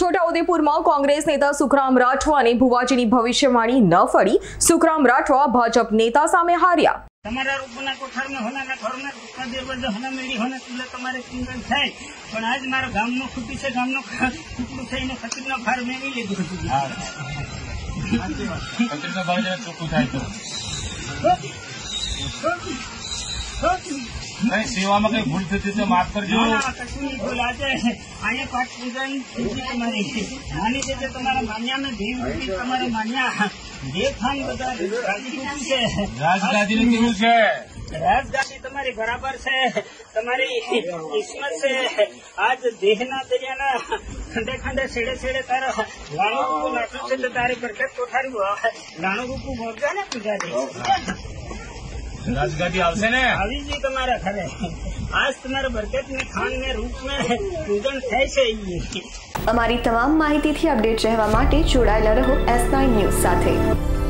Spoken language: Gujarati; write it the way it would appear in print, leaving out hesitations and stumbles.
છોટાઉદેપુરમાં કોંગ્રેસ નેતા સુખરામ રાઠવાને ભુવાજીની ભવિષ્યવાણી ન ફળી। સુખરામ રાઠવા ભાજપ નેતા સામે હાર્યા। તમારા રૂપના કોઠારમાં હોનાના ઘરના કદેર બધે હોના મેળી હોના એટલે તમારે ચિંતન થાય પણ આજ મારા ગામનો ખૂટી છે ગામનો ખૂટલું છે એને ખતીબનો ભાર મેળવી લીધો ખતીબનો ભાર જરા ચોખ્ખું થાય તો नहीं सेवा में कहीं भूल थी तो माफ कर दो। कશું નહીં ભૂલ આજે અહીંયા પાઠ પૂજન તમારી નાની જગ્યાએ તમારા માન્યા में देव તમારા માન્યા દેખાન બધા રાજગાદી છે રાજગાદી નું કેવું છે રાજગાદી તમારી બરાબર છે તમારી કિસ્મત છે आज દેહના દરિયાના ખંડે ખંડે છેડે છેડે તારા લાણો રૂપું નાખ્યું છે તો તારી બરકત કોઠારી લાણો રૂપું મોરજા ને પૂજા દે राजगादी आवशे ने આવી जी તમારા ઘરે आज તમારા બરકત में खान में रूप में पूजन થાય છે। અમારી તમામ માહિતીથી અપડેટ રહેવા માટે જોડાયેલા રહો S9 ન્યૂઝ સાથે।